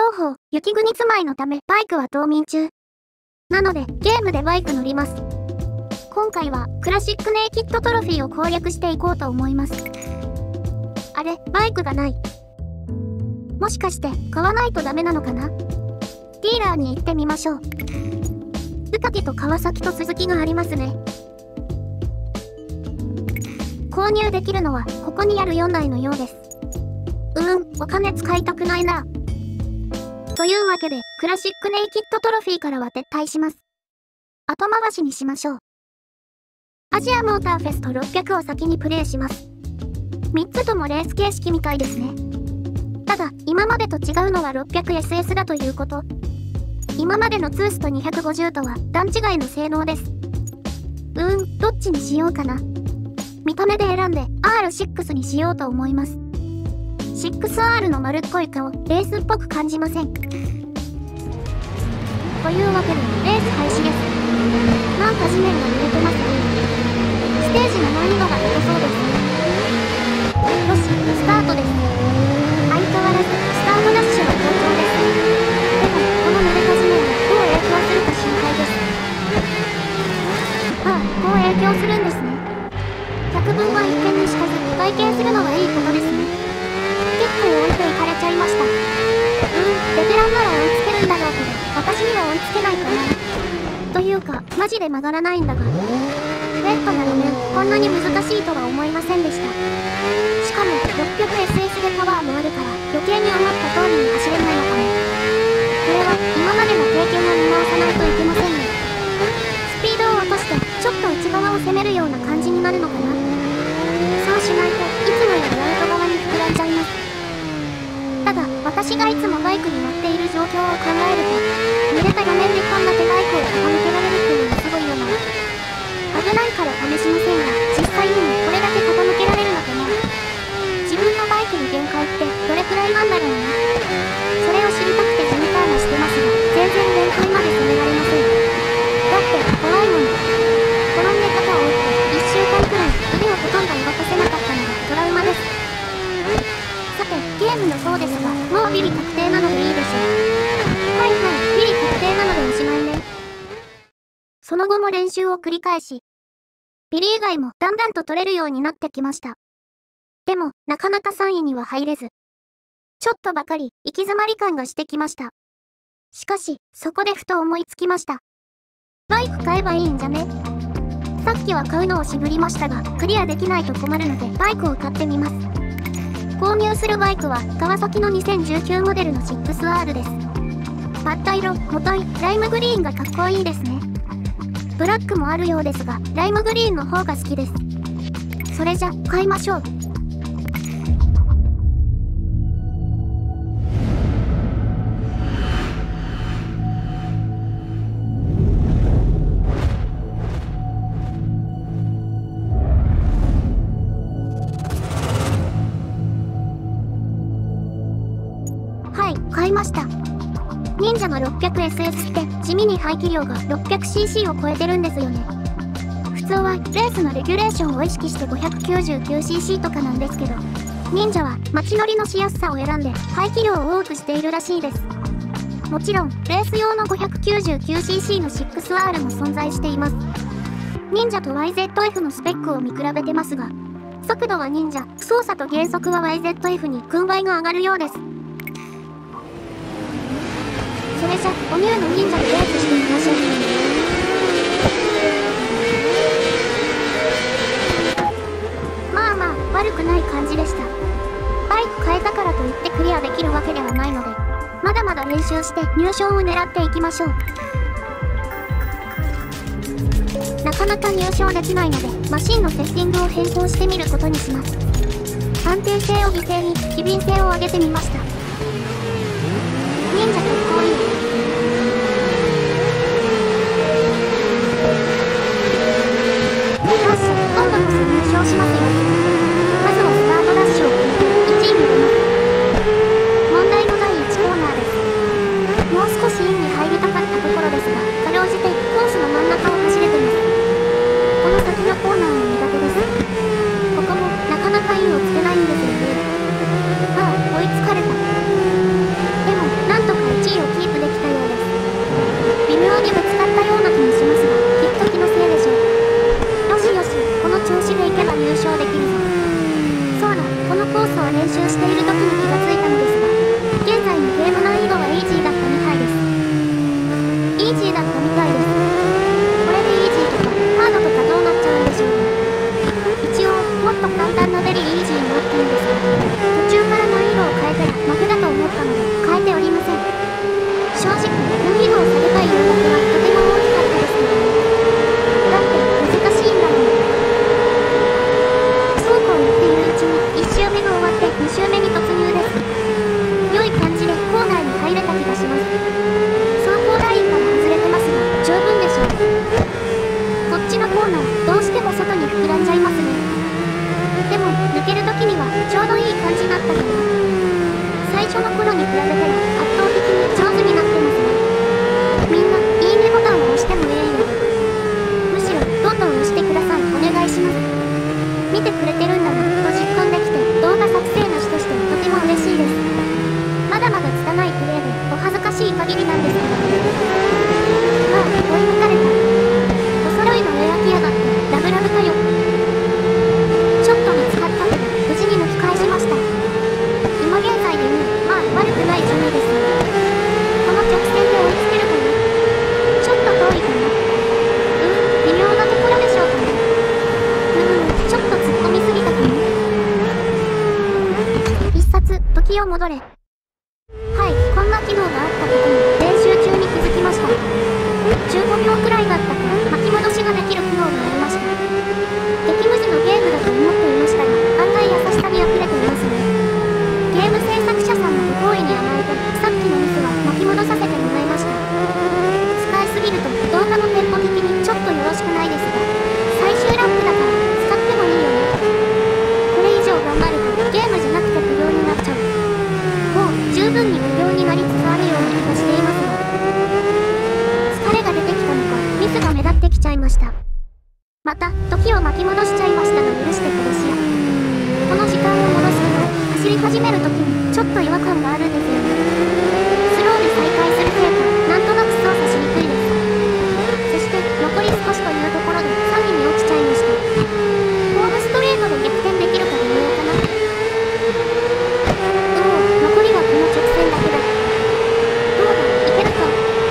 報、雪国住まいのためバイクは冬眠中。なので、ゲームでバイク乗ります。今回は、クラシックネイキッドトロフィーを攻略していこうと思います。あれ、バイクがない。もしかして、買わないとダメなのかな？ディーラーに行ってみましょう。宇武と川崎と鈴木がありますね。購入できるのは、ここにある4台のようです。お金使いたくないな。というわけで、クラシックネイキッドトロフィーからは撤退します。後回しにしましょう。アジアモーターフェスト600を先にプレイします。3つともレース形式みたいですね。ただ、今までと違うのは 600SS だということ。今までのツースと250とは段違いの性能です。どっちにしようかな。見た目で選んで R6 にしようと思います。6R の丸っこい顔、レースっぽく感じません。というわけで、レース開始です。なんか地面が揺れてますね。ステージの難易度が高そうですね。よし、スタートです。相変わらず、スタートダッシュは好調です。でも、この濡れた地面がどう影響するか心配です。こう影響するんですね。百聞は一見にしかず、体験するのはいいことですね。結構置いていかれちゃいました。ベテランなら追いつけるんだろうけど、私には追いつけないかな。というか、マジで曲がらないんだが。ウェットな路面、こんなに難しいとは思いませんでした。しかも、600SS でパワーもあるから、余計に思った通りに走れないのかも。これは、今までの経験を見直さないといけませんね。スピードを落として、ちょっと内側を攻めるような感じになるのかな。そうしないと、いつもよりアウト側に膨らんじゃいます。ただ、私がいつもバイクに乗っている状況を考えると、濡れた路面でこんな手バイクを傾けられるっていうのがすごいよな。危ないから試しませんが、実際にもこれだけ傾けられるのかな。自分のバイクに限界ってどれくらいなんだろうな。それを知りたくてジムターンしてますが、全然限界まで攻められません。だって怖いもん。転んで肩を打って1週間くらい腕をほとんど動かせなかったのがトラウマです。さて、ゲームの方ですが、もうビリ確定なのでいいでしょう。ビリ確定なのでおしまいね。その後も練習を繰り返し、ビリ以外もだんだんと取れるようになってきました。でも、なかなか3位には入れず、ちょっとばかり行き詰まり感がしてきました。しかし、そこでふと思いつきました。バイク買えばいいんじゃね？さっきは買うのを渋りましたが、クリアできないと困るのでバイクを買ってみます。購入するバイクは川崎の2019モデルの 6R です。パッタ色、もとい、ライムグリーンがかっこいいですね。ブラックもあるようですが、ライムグリーンの方が好きです。それじゃ、買いましょう。買いました。忍者の 600SS って地味に排気量が 600cc を超えてるんですよね。普通はレースのレギュレーションを意識して 599cc とかなんですけど、忍者は街乗りのしやすさを選んで排気量を多くしているらしいです。もちろんレース用の 599cc の 6R も存在しています。忍者と YZF のスペックを見比べてますが、速度は忍者、操作と減速は YZF に軍配が上がるようです。それじゃ、おニューの忍者でレースしてみましょう。まあまあ、悪くない感じでした。バイク変えたからといってクリアできるわけではないので、まだまだ練習して入賞を狙っていきましょう。なかなか入賞できないので、マシンのセッティングを変更してみることにします。安定性を犠牲に、機敏性を上げてみました。忍者かっこいい。今度こそ入賞しますよ。まずはスタートダッシュを決めて1位に出ます。問題の第1コーナーです。もう少しインに入りたかったところですが、かろうじてコースの真ん中を走れてます。この先のコーナーも苦手です。ここもなかなかインをつけないんですよね。追いつかれた。でも、なんとかれ。はい、こんな機能があったことに練習中に気づきました。15秒くらいだったから巻き戻しができる機能がありました。激ムズのゲームだと思っていましたが、案外優しさにあふれていますね。ゲーム制作者さんのご好意に甘えて、さっきのミスは巻き戻させてもらいました。使いすぎると動画のテンポ的にちょっとよろしくないですが、最終ラップだから使ってもいいよね。これ以上頑張るとゲームじゃなくて不良になっちゃう。もう十分に不良になりつつあるような気がしていますが、疲れが出てきたのかミスが目立ってきちゃいました。また時を巻き戻しちゃいましたが許してくれしや。この時間を戻すと走り始める時にちょっと違和感があるんですよね。スローで再開するせいかなんとなく操作しにくいです。そして残り少しというところで3位に落ちちゃいました。ホームストレートで逆転できるか微妙かな。残りはこの直線だけだ。どうだ、いけるか。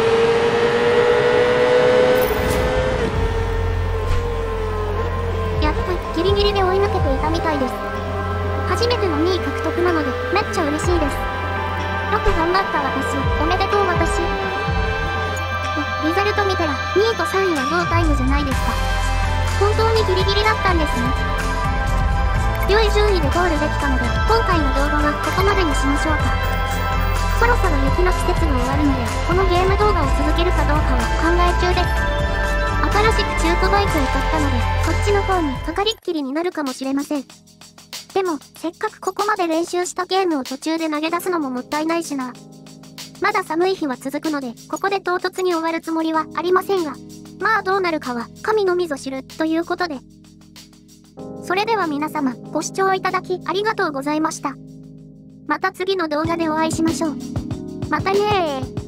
やっぱりギリギリで追い抜けていたみたいです。初めての2位獲得なのでめっちゃ嬉しいです。よく頑張った私、おめでとう私。リザルト見たら2位と3位は同タイムじゃないですか。本当にギリギリだったんですね。良い順位でゴールできたので今回の動画はここまでにしましょうか。そろそろ雪の季節が終わるのでこのゲーム動画を続けるかどうかは考え中です。新しく中古バイクを買ったのでそっちの方にかかりっきりになるかもしれません。でもせっかくここまで練習したゲームを途中で投げ出すのももったいないしな。まだ寒い日は続くのでここで唐突に終わるつもりはありませんが、まあどうなるかは神のみぞ知るということで。それでは皆様ご視聴いただきありがとうございました。また次の動画でお会いしましょう。またねー。